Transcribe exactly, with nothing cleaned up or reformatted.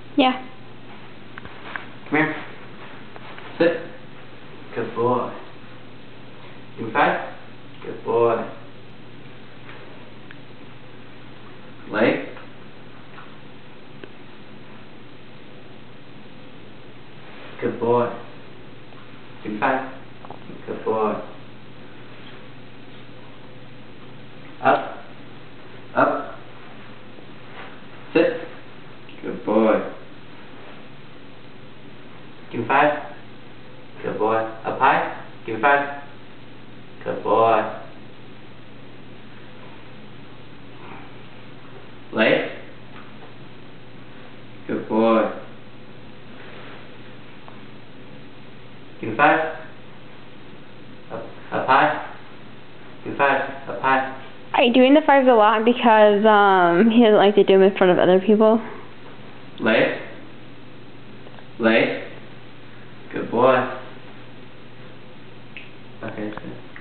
Yeah. Come here. Sit. Good boy. Give me five. Good boy. Lay. Good boy. Give me five. Good boy. Up. Up. Sit. Good boy. Give me five. Good boy. Up high. Give me five. Good boy. Lay. Good boy. Give me five. Up, up high. Give me five. Up high. Are you doing the fives a lot because um he doesn't like to do them in front of other people? Lay. Lay. Good boy. Okay, that's good.